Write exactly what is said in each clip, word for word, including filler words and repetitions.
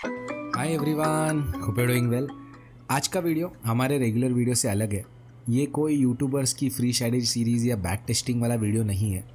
Hi everyone, hope you doing well. आज का video हमारे रेगुलर वीडियो से अलग है। ये कोई यूट्यूबर्स की फ्री स्ट्रैटेजी सीरीज़ या बैक टेस्टिंग वाला वीडियो नहीं है।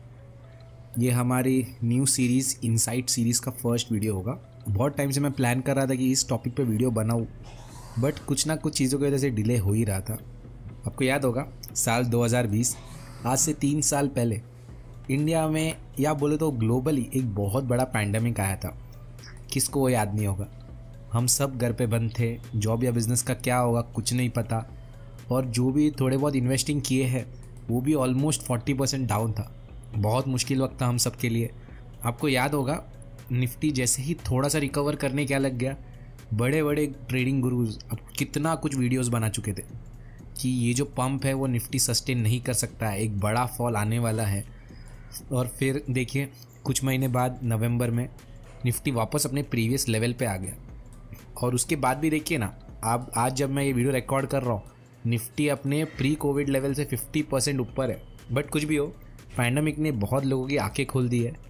ये हमारी न्यू सीरीज़ इनसाइट सीरीज़ का फर्स्ट वीडियो होगा। बहुत टाइम से मैं प्लान कर रहा था कि इस टॉपिक पे वीडियो बनाऊँ, बट कुछ ना कुछ चीज़ों की वजह से डिले हो ही रहा था। आपको याद होगा साल दो हज़ार बीस, आज से तीन साल पहले इंडिया में या बोले तो ग्लोबली एक बहुत बड़ा पैंडेमिक आया था। किसको वो याद नहीं होगा। हम सब घर पे बंद थे, जॉब या बिज़नेस का क्या होगा कुछ नहीं पता, और जो भी थोड़े बहुत इन्वेस्टिंग किए हैं वो भी ऑलमोस्ट फोर्टी परसेंट डाउन था। बहुत मुश्किल वक्त था हम सब के लिए। आपको याद होगा निफ्टी जैसे ही थोड़ा सा रिकवर करने क्या लग गया, बड़े बड़े ट्रेडिंग गुरुज अब कितना कुछ वीडियोस बना चुके थे कि ये जो पंप है वो निफ्टी सस्टेन नहीं कर सकता है, एक बड़ा फॉल आने वाला है। और फिर देखिए कुछ महीने बाद नवंबर में निफ्टी वापस अपने प्रीवियस लेवल पे आ गया। और उसके बाद भी देखिए ना, अब आज जब मैं ये वीडियो रिकॉर्ड कर रहा हूँ निफ्टी अपने प्री कोविड लेवल से फिफ्टी परसेंट ऊपर है। बट कुछ भी हो, पैंडेमिक ने बहुत लोगों की आंखें खोल दी है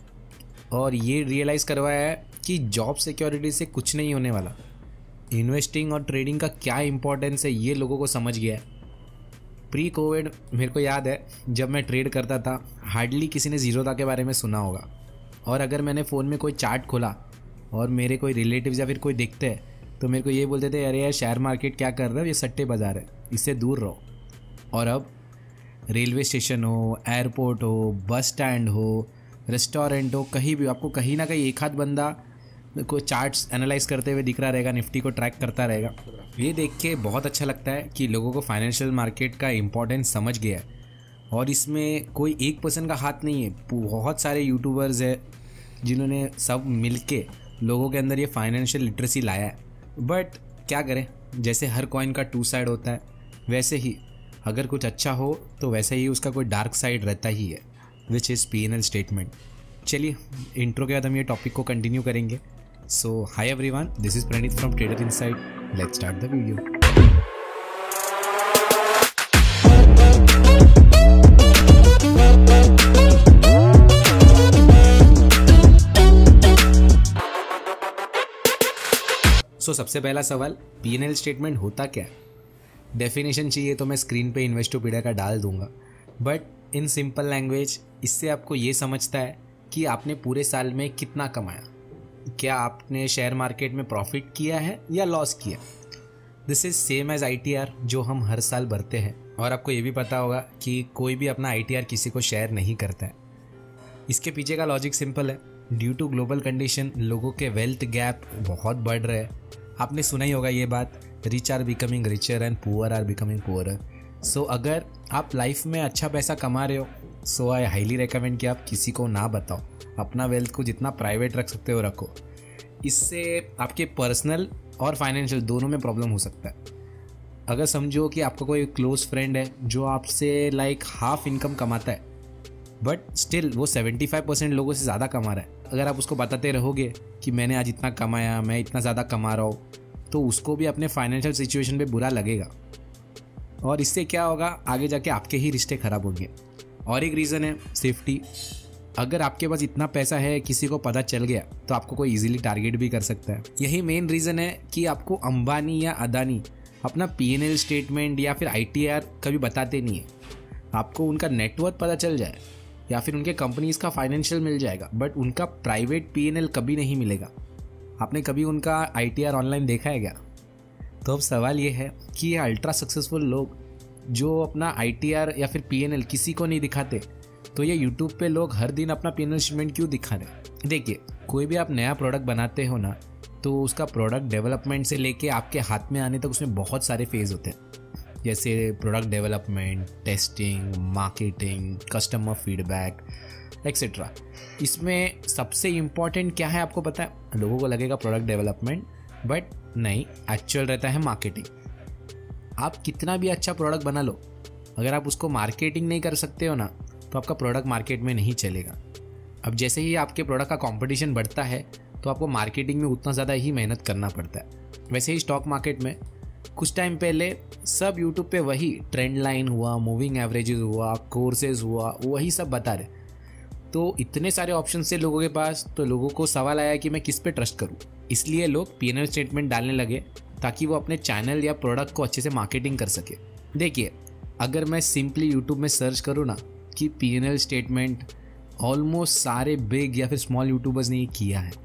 और ये रियलाइज़ करवाया है कि जॉब सिक्योरिटी से कुछ नहीं होने वाला। इन्वेस्टिंग और ट्रेडिंग का क्या इंपॉर्टेंस है ये लोगों को समझ गया है। प्री कोविड मेरे को याद है जब मैं ट्रेड करता था हार्डली किसी ने ज़ीरोधा के बारे में सुना होगा। और अगर मैंने फ़ोन में कोई चार्ट खोला और मेरे कोई रिलेटिव्स या फिर कोई दिखते हैं तो मेरे को ये बोलते थे, अरे यार शेयर मार्केट क्या कर रहे हो, ये सट्टे बाज़ार है, इससे दूर रहो। और अब रेलवे स्टेशन हो, एयरपोर्ट हो, बस स्टैंड हो, रेस्टोरेंट हो, कहीं भी आपको कहीं ना कहीं एक आध बंदा को चार्ट्स एनालाइज करते हुए दिख रहा रहेगा, निफ्टी को ट्रैक करता रहेगा। ये देख के बहुत अच्छा लगता है कि लोगों को फाइनेंशियल मार्केट का इंपॉर्टेंस समझ गया है। और इसमें कोई एक पर्सन का हाथ नहीं है, बहुत सारे यूट्यूबर्स है जिन्होंने सब मिलके लोगों के अंदर ये फाइनेंशियल लिटरेसी लाया है। बट क्या करें, जैसे हर कॉइन का टू साइड होता है, वैसे ही अगर कुछ अच्छा हो तो वैसे ही उसका कोई डार्क साइड रहता ही है, which is P N L statement. चलिए इंट्रो के बाद हम ये टॉपिक को कंटिन्यू करेंगे। So hi everyone, this is Praneet from trader insight. Let's start the video. So so, सबसे पहला सवाल, पी एन एल स्टेटमेंट होता क्या है? डेफिनेशन चाहिए तो मैं स्क्रीन पे इन्वेस्टोपीडिया का डाल दूंगा, बट इन सिंपल लैंग्वेज इससे आपको ये समझता है कि आपने पूरे साल में कितना कमाया, क्या आपने शेयर मार्केट में प्रॉफिट किया है या लॉस किया। This is same as I T R जो हम हर साल भरते हैं। और आपको ये भी पता होगा कि कोई भी अपना आई टी आर किसी को शेयर नहीं करता है। इसके पीछे का लॉजिक सिंपल है, ड्यू टू ग्लोबल कंडीशन लोगों के वेल्थ गैप बहुत बढ़ रहे हैं। आपने सुना ही होगा ये बात, rich are becoming richer and poor are becoming poorer. So अगर आप लाइफ में अच्छा पैसा कमा रहे हो, सो आई हाईली रिकमेंड कि आप किसी को ना बताओ, अपना वेल्थ को जितना प्राइवेट रख सकते हो रखो। इससे आपके पर्सनल और फाइनेंशियल दोनों में प्रॉब्लम हो सकता है। अगर समझो कि आपका कोई क्लोज फ्रेंड है जो आपसे लाइक हाफ इनकम कमाता है, बट स्टिल वो सेवेंटी फाइव परसेंट लोगों से ज़्यादा कमा रहा है। अगर आप उसको बताते रहोगे कि मैंने आज इतना कमाया, मैं इतना ज़्यादा कमा रहा हूँ, तो उसको भी अपने फाइनेंशियल सिचुएशन पे बुरा लगेगा। और इससे क्या होगा, आगे जाके आपके ही रिश्ते ख़राब होंगे। और एक रीज़न है सेफ्टी। अगर आपके पास इतना पैसा है, किसी को पता चल गया तो आपको कोई इजीली टारगेट भी कर सकता है। यही मेन रीज़न है कि आपको अंबानी या अदानी अपना पी एन एल स्टेटमेंट या फिर आई टी आर कभी बताते नहीं है। आपको उनका नेटवर्थ पता चल जाए या फिर उनके कंपनीज़ का फाइनेंशियल मिल जाएगा, बट उनका प्राइवेट पी एन एल कभी नहीं मिलेगा। आपने कभी उनका आई टी आर ऑनलाइन देखा है क्या? तो अब सवाल ये है कि ये अल्ट्रा सक्सेसफुल लोग जो अपना आई टी आर या फिर पी एन एल किसी को नहीं दिखाते, तो ये यूट्यूब पे लोग हर दिन अपना पी एन एल स्टेटमेंट क्यों दिखा रहे? देखिए, कोई भी आप नया प्रोडक्ट बनाते हो ना, तो उसका प्रोडक्ट डेवलपमेंट से लेके आपके हाथ में आने तक उसमें बहुत सारे फेज़ होते हैं, जैसे product development, testing, marketing, customer feedback etcetera. इसमें सबसे इम्पॉर्टेंट क्या है आपको पता है? लोगों को लगेगा प्रोडक्ट डेवलपमेंट, बट नहीं, एक्चुअल रहता है मार्केटिंग। आप कितना भी अच्छा प्रोडक्ट बना लो, अगर आप उसको मार्केटिंग नहीं कर सकते हो ना, तो आपका प्रोडक्ट मार्केट में नहीं चलेगा। अब जैसे ही आपके प्रोडक्ट का कंपटीशन बढ़ता है तो आपको मार्केटिंग में उतना ज़्यादा ही मेहनत करना पड़ता है। वैसे ही स्टॉक मार्केट में कुछ टाइम पहले सब यूट्यूब पे वही ट्रेंड लाइन हुआ, मूविंग एवरेजेस हुआ, कोर्सेज हुआ, वही सब बता रहे। तो इतने सारे ऑप्शन से लोगों के पास, तो लोगों को सवाल आया कि मैं किस पे ट्रस्ट करूँ। इसलिए लोग पी एन एल स्टेटमेंट डालने लगे ताकि वो अपने चैनल या प्रोडक्ट को अच्छे से मार्केटिंग कर सके। देखिए, अगर मैं सिंपली यूट्यूब में सर्च करूँ ना कि P N L statement, almost सारे बिग या फिर स्मॉल यूट्यूबर्स ने ये किया है।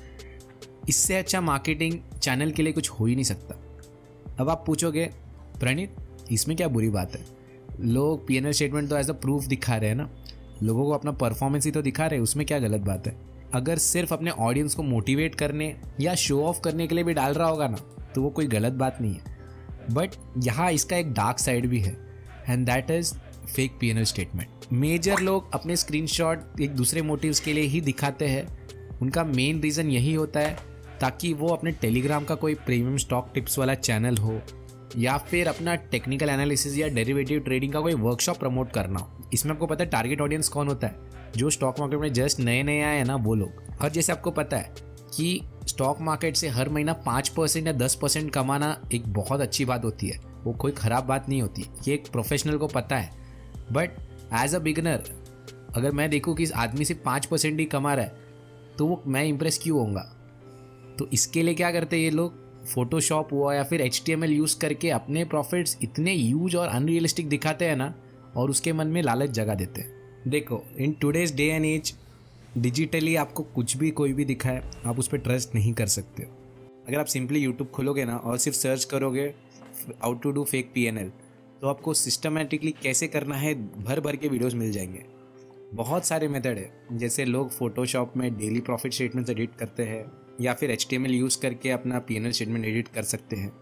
इससे अच्छा मार्केटिंग चैनल के लिए कुछ हो ही नहीं सकता। अब आप पूछोगे प्रणीत, इसमें क्या बुरी बात है? लोग पी एन एल स्टेटमेंट तो एज अ प्रूफ दिखा रहे हैं ना, लोगों को अपना परफॉर्मेंस ही तो दिखा रहे हैं, उसमें क्या गलत बात है? अगर सिर्फ अपने ऑडियंस को मोटिवेट करने या शो ऑफ करने के लिए भी डाल रहा होगा ना, तो वो कोई गलत बात नहीं है। बट यहाँ इसका एक डार्क साइड भी है, and that is fake P N L statement. Major लोग अपने स्क्रीनशॉट एक दूसरे मोटिव्स के लिए ही दिखाते हैं। उनका मेन रीज़न यही होता है ताकि वो अपने टेलीग्राम का कोई प्रीमियम स्टॉक टिप्स वाला चैनल हो, या फिर अपना टेक्निकल एनालिसिस या डेरिवेटिव ट्रेडिंग का कोई वर्कशॉप प्रमोट करना हो। इसमें आपको पता है टारगेट ऑडियंस कौन होता है? जो स्टॉक मार्केट में जस्ट नए नए आए हैं ना, वो लोग। और जैसे आपको पता है कि स्टॉक मार्केट से हर महीना पाँच परसेंट या दस परसेंट कमाना एक बहुत अच्छी बात होती है, वो कोई ख़राब बात नहीं होती, ये एक प्रोफेशनल को पता है। बट एज अ बिगनर अगर मैं देखूँ कि इस आदमी सिर्फ पाँच परसेंट ही कमा रहा है, तो वो मैं इंप्रेस क्यों होऊंगा? तो इसके लिए क्या करते हैं ये लोग? फोटोशॉप हुआ या फिर H T M L use करके अपने प्रॉफिट्स इतने ह्यूज और अनरियलिस्टिक दिखाते हैं ना, और उसके मन में लालच जगा देते हैं। देखो, in today's day and age digitally आपको कुछ भी कोई भी दिखाए, आप उस पर ट्रस्ट नहीं कर सकते हो। अगर आप सिंपली यूट्यूब खोलोगे ना और सिर्फ सर्च करोगे how to do fake P N L, तो आपको सिस्टमेटिकली कैसे करना है भर भर के वीडियोस मिल जाएंगे। बहुत सारे मेथड है, जैसे लोग फोटोशॉप में डेली प्रॉफिट स्टेटमेंट एडिट करते हैं, या फिर H T M L use करके अपना P N L statement edit कर सकते हैं।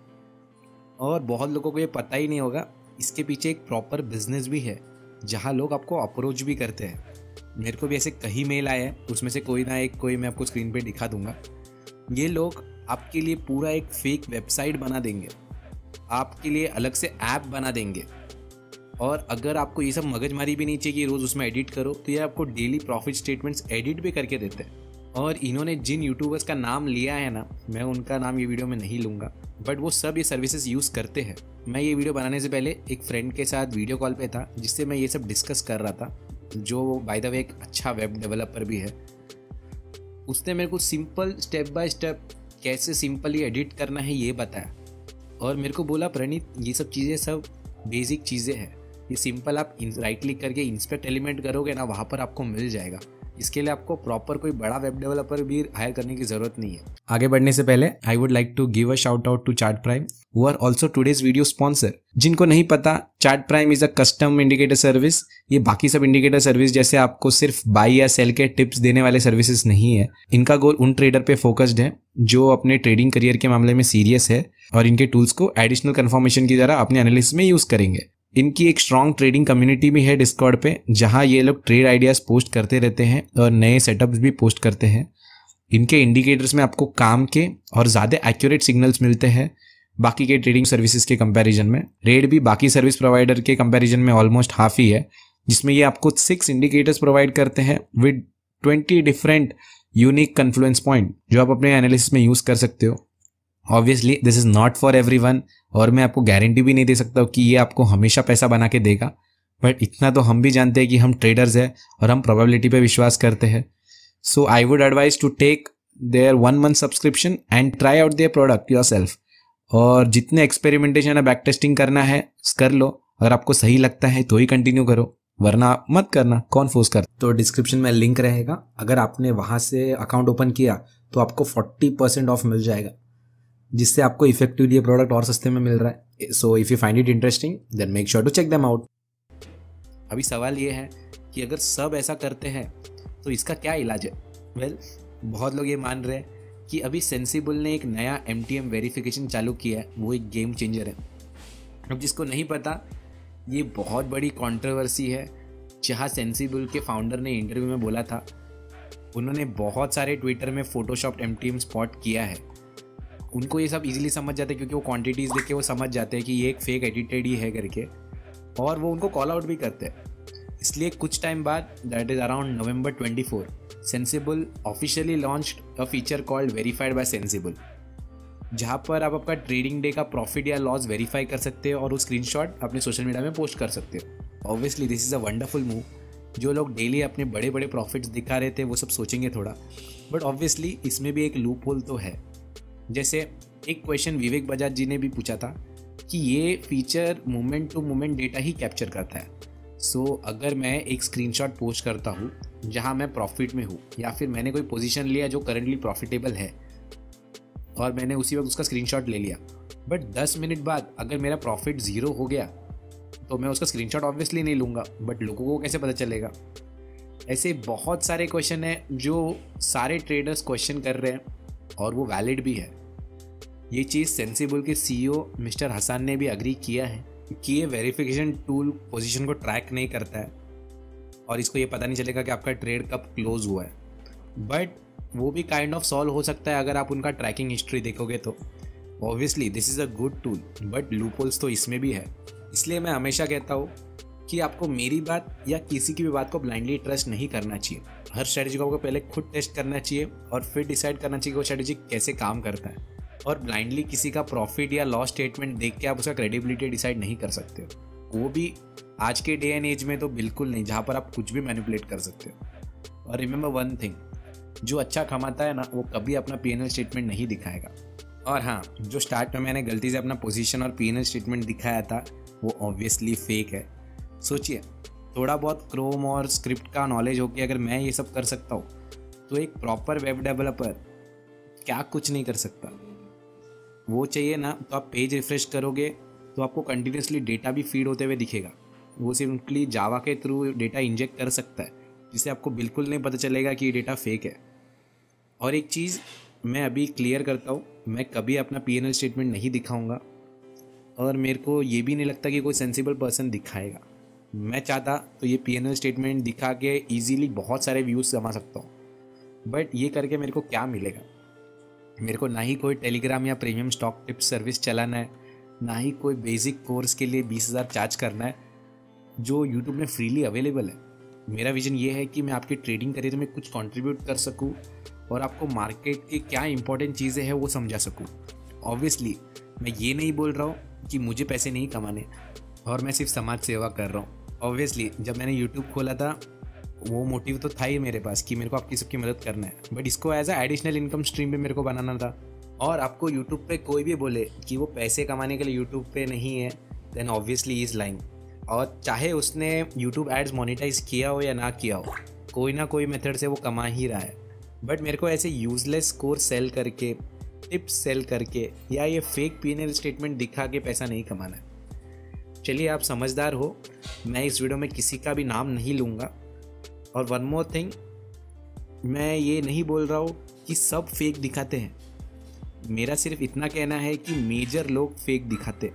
और बहुत लोगों को ये पता ही नहीं होगा, इसके पीछे एक प्रॉपर बिजनेस भी है जहाँ लोग आपको अप्रोच भी करते हैं। मेरे को भी ऐसे कई मेल आए हैं, उसमें से कोई ना एक कोई मैं आपको स्क्रीन पे दिखा दूंगा। ये लोग आपके लिए पूरा एक फेक वेबसाइट बना देंगे, आपके लिए अलग से ऐप बना देंगे, और अगर आपको ये सब मगजमारी भी नहीं चाहिए कि रोज़ उसमें एडिट करो, तो ये आपको डेली प्रॉफिट स्टेटमेंट्स एडिट भी करके देते हैं। और इन्होंने जिन यूट्यूबर्स का नाम लिया है ना, मैं उनका नाम ये वीडियो में नहीं लूँगा, बट वो सब ये सर्विसेज यूज़ करते हैं। मैं ये वीडियो बनाने से पहले एक फ्रेंड के साथ वीडियो कॉल पे था, जिससे मैं ये सब डिस्कस कर रहा था, जो बाय द वे एक अच्छा वेब डेवलपर भी है। उसने मेरे को सिंपल स्टेप बाय स्टेप कैसे सिंपली एडिट करना है ये बताया, और मेरे को बोला प्रणीत ये सब चीज़ें सब बेसिक चीज़ें हैं, ये सिंपल आप राइट क्लिक करके इंस्पेक्ट एलिमेंट करोगे ना, वहाँ पर आपको मिल जाएगा। इसके लिए आपको प्रॉपर कोई बड़ा वेब डेवलपर भी हायर करने की जरूरत नहीं है। आगे बढ़ने से पहले I would like to give a shout out to chart prime, who are also today's video sponsor. जिनको नहीं पता, chart prime is a custom indicator service. ये बाकी सब इंडिकेटर सर्विस जैसे आपको सिर्फ बाई या सेल के टिप्स देने वाले सर्विसेज नहीं है। इनका गोल उन ट्रेडर पे फोकस्ड है जो अपने ट्रेडिंग करियर के मामले में सीरियस है, और इनके टूल्स को एडिशनल कंफर्मेशन की तरह अपने एनालिसिस में यूज करेंगे। इनकी एक स्ट्रॉन्ग ट्रेडिंग कम्युनिटी भी है डिस्कॉर्ड पे, जहां ये लोग ट्रेड आइडियाज पोस्ट करते रहते हैं और नए सेटअप्स भी पोस्ट करते हैं। इनके इंडिकेटर्स में आपको काम के और ज़्यादा एक्यूरेट सिग्नल्स मिलते हैं बाकी के ट्रेडिंग सर्विसेज के कंपैरिजन में। रेट भी बाकी सर्विस प्रोवाइडर के कंपैरिजन में ऑलमोस्ट हाफ ही है, जिसमें ये आपको सिक्स इंडिकेटर्स प्रोवाइड करते हैं with twenty different unique confluence point, जो आप अपने एनालिसिस में यूज़ कर सकते हो। Obviously this is not for everyone, और मैं आपको गारंटी भी नहीं दे सकता कि ये आपको हमेशा पैसा बना के देगा, बट इतना तो हम भी जानते हैं कि हम ट्रेडर्स हैं और हम प्रोबेबिलिटी पे विश्वास करते हैं। So I would advise to take their one month subscription and try out their product yourself. और जितने एक्सपेरिमेंटेशन या बैक टेस्टिंग करना है कर लो, अगर आपको सही लगता है तो ही कंटिन्यू करो, वरना मत करना, कौन फोर्स कर। तो डिस्क्रिप्शन में लिंक रहेगा, अगर आपने वहाँ से अकाउंट ओपन किया तो आपको फोर्टी परसेंट ऑफ मिल जाएगा, जिससे आपको इफेक्टिवली ये प्रोडक्ट और सस्ते में मिल रहा है। So if you find it interesting then make sure to check them out. अभी सवाल ये है कि अगर सब ऐसा करते हैं तो इसका क्या इलाज है? वेल well, बहुत लोग ये मान रहे हैं कि अभी सेंसिबल ने एक नया एम टी एम वेरिफिकेशन चालू किया है, वो एक गेम चेंजर है। अब जिसको नहीं पता, ये बहुत बड़ी कंट्रोवर्सी है, जहाँ सेंसिबल के फाउंडर ने इंटरव्यू में बोला था, उन्होंने बहुत सारे ट्विटर में Photoshop M T M spot किया है। उनको ये सब इजीली समझ जाते हैं क्योंकि वो क्वांटिटीज़ देख के वो समझ जाते हैं कि ये एक फेक एडिटेड ही है करके, और वो उनको कॉल आउट भी करते हैं। इसलिए कुछ टाइम बाद, that is around November twenty four, Sensibull officially launched a feature called verified by Sensibull, जहाँ पर आप आपका ट्रेडिंग डे का प्रॉफिट या लॉस वेरीफाई कर सकते हो और वो स्क्रीनशॉट अपने सोशल मीडिया में पोस्ट कर सकते हो। Obviously this is a wonderful move, जो लोग डेली अपने बड़े बड़े प्रॉफिट्स दिखा रहे थे वो सब सोचेंगे थोड़ा, बट ऑब्वियसली इसमें भी एक लूप होल तो है। जैसे एक क्वेश्चन विवेक बजाज जी ने भी पूछा था कि ये feature moment to moment data ही कैप्चर करता है। सो so, अगर मैं एक स्क्रीनशॉट पोस्ट करता हूँ जहाँ मैं प्रॉफिट में हूँ, या फिर मैंने कोई पोजीशन लिया जो करंटली प्रॉफिटेबल है और मैंने उसी वक्त उसका स्क्रीनशॉट ले लिया, बट दस मिनट बाद अगर मेरा प्रॉफिट ज़ीरो हो गया तो मैं उसका स्क्रीनशॉट ऑब्वियसली नहीं लूँगा, बट लोगों को कैसे पता चलेगा। ऐसे बहुत सारे क्वेश्चन हैं जो सारे ट्रेडर्स क्वेश्चन कर रहे हैं और वो वैलिड भी है। ये चीज़ सेंसिबल के सीईओ मिस्टर हसन ने भी अग्री किया है कि ये वेरिफिकेशन टूल पोजीशन को ट्रैक नहीं करता है और इसको ये पता नहीं चलेगा कि आपका ट्रेड कब क्लोज हुआ है, बट वो भी काइंड ऑफ सॉल्व हो सकता है अगर आप उनका ट्रैकिंग हिस्ट्री देखोगे तो। Obviously this is a good tool, but loopholes तो इसमें भी है। इसलिए मैं हमेशा कहता हूँ कि आपको मेरी बात या किसी की भी बात को ब्लाइंडली ट्रस्ट नहीं करना चाहिए। हर स्ट्रेटजी को आपको पहले खुद टेस्ट करना चाहिए और फिर डिसाइड करना चाहिए कि वो स्ट्रेटजी कैसे काम करता है। और ब्लाइंडली किसी का प्रॉफिट या लॉस स्टेटमेंट देख के आप उसका क्रेडिबिलिटी डिसाइड नहीं कर सकते हो, वो भी आज के डे एंड एज में तो बिल्कुल नहीं, जहाँ पर आप कुछ भी मैनिपुलेट कर सकते हो। और रिमेंबर वन थिंग, जो अच्छा कमाता है ना वो कभी अपना पी एन एल स्टेटमेंट नहीं दिखाएगा। और हाँ, जो स्टार्ट में मैंने गलती से अपना पोजीशन और पी एन एल स्टेटमेंट दिखाया था वो ऑब्वियसली फेक है। सोचिए, थोड़ा बहुत क्रोम और स्क्रिप्ट का नॉलेज हो कि अगर मैं ये सब कर सकता हूँ तो एक प्रॉपर वेब डेवलपर क्या कुछ नहीं कर सकता। वो चाहिए ना तो आप पेज रिफ्रेश करोगे तो आपको कंटिन्यूसली डेटा भी फीड होते हुए दिखेगा। वो सिंपली जावा के थ्रू डेटा इंजेक्ट कर सकता है जिससे आपको बिल्कुल नहीं पता चलेगा कि ये डेटा फेक है। और एक चीज़ मैं अभी क्लियर करता हूँ, मैं कभी अपना पी एन एल स्टेटमेंट नहीं दिखाऊंगा और मेरे को ये भी नहीं लगता कि कोई सेंसिबल पर्सन दिखाएगा। मैं चाहता तो ये पी एन एल स्टेटमेंट दिखा के ईजीली बहुत सारे व्यूज़ कमा सकता हूँ, बट ये करके मेरे को क्या मिलेगा। मेरे को ना ही कोई टेलीग्राम या प्रीमियम स्टॉक टिप्स सर्विस चलाना है, ना ही कोई बेसिक कोर्स के लिए बीस हज़ार चार्ज करना है जो यूट्यूब में फ्रीली अवेलेबल है। मेरा विजन ये है कि मैं आपकी ट्रेडिंग करियर में कुछ कंट्रीब्यूट कर सकूं और आपको मार्केट की क्या इंपॉर्टेंट चीज़ें हैं वो समझा सकूं। ऑब्वियसली मैं ये नहीं बोल रहा हूँ कि मुझे पैसे नहीं कमाने और मैं सिर्फ समाज सेवा कर रहा हूँ। ऑब्वियसली जब मैंने यूट्यूब खोला था वो मोटिव तो था ही मेरे पास कि मेरे को आपकी सबकी मदद करना है, बट इसको as a additional income stream भी मेरे को बनाना था। और आपको यूट्यूब पे कोई भी बोले कि वो पैसे कमाने के लिए यूट्यूब पे नहीं है, देन ऑब्वियसली इज़ लाइंग। और चाहे उसने यूट्यूब एड्स मोनेटाइज किया हो या ना किया हो, कोई ना कोई मेथड से वो कमा ही रहा है। बट मेरे को ऐसे यूजलेस कोर्स सेल करके, टिप्स सेल करके या ये fake P N L statement दिखा के पैसा नहीं कमाना है। चलिए, आप समझदार हो, मैं इस वीडियो में किसी का भी नाम नहीं लूँगा। और वन मोर थिंग, मैं ये नहीं बोल रहा हूँ कि सब फेक दिखाते हैं। मेरा सिर्फ इतना कहना है कि मेजर लोग फेक दिखाते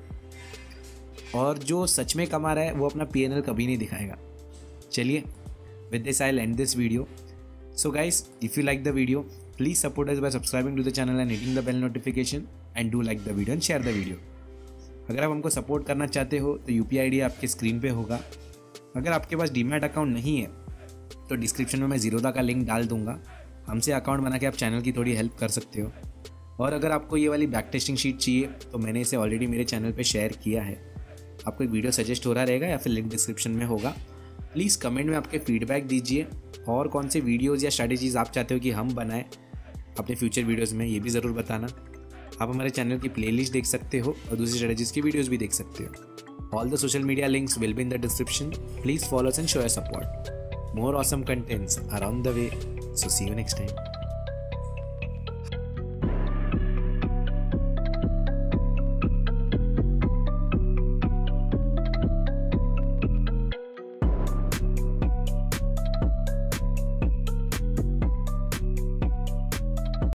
और जो सच में कमा रहा है वो अपना पी एन एल कभी नहीं दिखाएगा। चलिए, with this I will end this video. So guys, if you like the video, please support us by subscribing to the channel and hitting the bell notification and do like the video and share the video. अगर आप हमको support करना चाहते हो तो U P I I D आपके screen पे होगा। अगर आपके पास डीमैट अकाउंट नहीं है तो डिस्क्रिप्शन में मैं जीरोधा का लिंक डाल दूंगा, हमसे अकाउंट बना के आप चैनल की थोड़ी हेल्प कर सकते हो। और अगर आपको ये वाली बैक टेस्टिंग शीट चाहिए तो मैंने इसे ऑलरेडी मेरे चैनल पे शेयर किया है। आपको एक वीडियो सजेस्ट हो रहा रहेगा या फिर लिंक डिस्क्रिप्शन में होगा। प्लीज़ कमेंट में आपके फीडबैक दीजिए और कौन से वीडियोज़ या स्ट्रैटेजीज़ आप चाहते हो कि हम बनाएं अपने फ्यूचर वीडियोज़ में, ये भी ज़रूर बताना। आप हमारे चैनल की प्लेलिस्ट देख सकते हो और दूसरी स्ट्रैटेजीज़ की वीडियोज़ भी देख सकते हो। All the social media links will be in the description. Please follow us and show your support. More awesome contents are on the way, so see you next time.